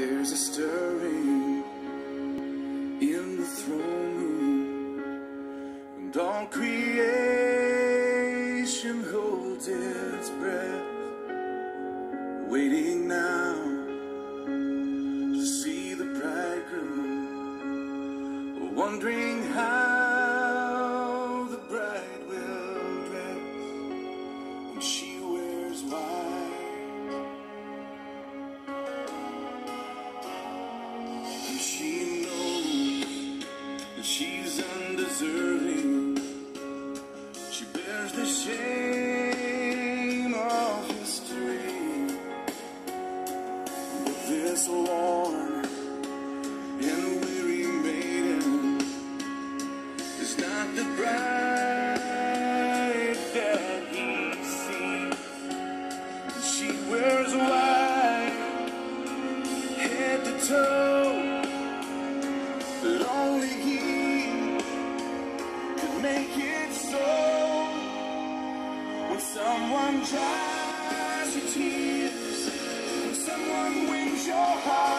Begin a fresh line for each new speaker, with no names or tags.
There's a stirring in the throne room, and all creation holds its breath, waiting now to see the bridegroom, wondering how the bride will dress when she wears white. And she knows that she's undeserving. She bears the shame of history. But this worn and weary maiden is not the bride that he sees. She wears white, head to toe, but only he could make it so. When someone dries your tears, when someone wins your heart,